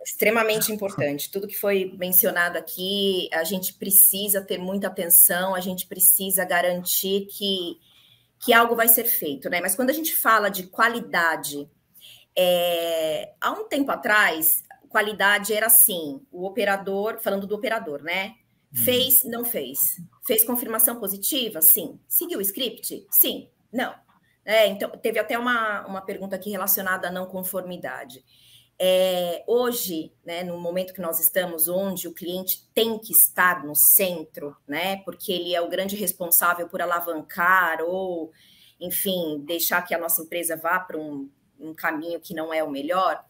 Extremamente importante. Tudo que foi mencionado aqui, a gente precisa ter muita atenção, a gente precisa garantir que algo vai ser feito, né? Mas quando a gente fala de qualidade, há um tempo atrás, qualidade era assim, o operador, falando do operador, né? Fez, não fez. Fez confirmação positiva? Sim. Seguiu o script? Sim. Não. Então, teve até uma pergunta aqui relacionada à não conformidade. Hoje, né, no momento que nós estamos, onde o cliente tem que estar no centro, né, porque ele é o grande responsável por alavancar ou, enfim, deixar que a nossa empresa vá para um caminho que não é o melhor,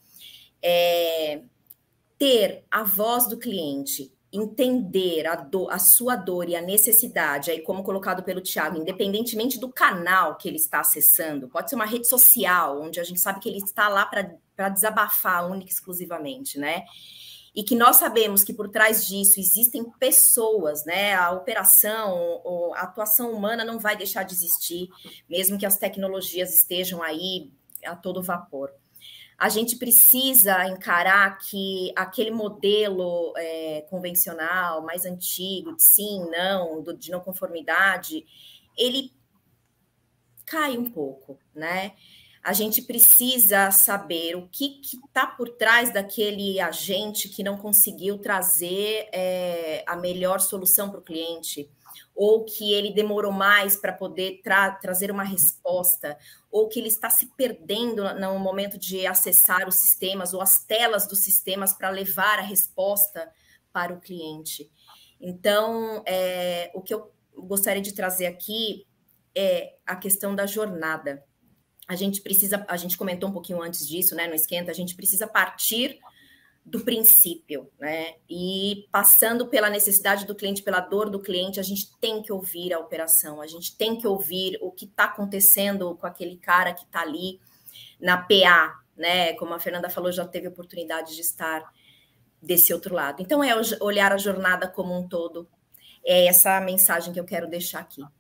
ter a voz do cliente, entender a sua dor e a necessidade, aí como colocado pelo Thiago, independentemente do canal que ele está acessando, pode ser uma rede social, onde a gente sabe que ele está lá para desabafar única e exclusivamente, né? E que nós sabemos que por trás disso existem pessoas, né? A operação, a atuação humana não vai deixar de existir, mesmo que as tecnologias estejam aí a todo vapor. A gente precisa encarar que aquele modelo convencional, mais antigo, de sim, não, de não conformidade, ele cai um pouco, né? A gente precisa saber o que está por trás daquele agente que não conseguiu trazer a melhor solução para o cliente, ou que ele demorou mais para poder trazer uma resposta, ou que ele está se perdendo no momento de acessar os sistemas ou as telas dos sistemas para levar a resposta para o cliente. Então, o que eu gostaria de trazer aqui é a questão da jornada. A gente comentou um pouquinho antes disso, né, no Esquenta, a gente precisa partir do princípio, né? E passando pela necessidade do cliente, pela dor do cliente, a gente tem que ouvir a operação, a gente tem que ouvir o que está acontecendo com aquele cara que está ali na PA, né? Como a Fernanda falou, já teve oportunidade de estar desse outro lado. Então, olhar a jornada como um todo. É essa a mensagem que eu quero deixar aqui.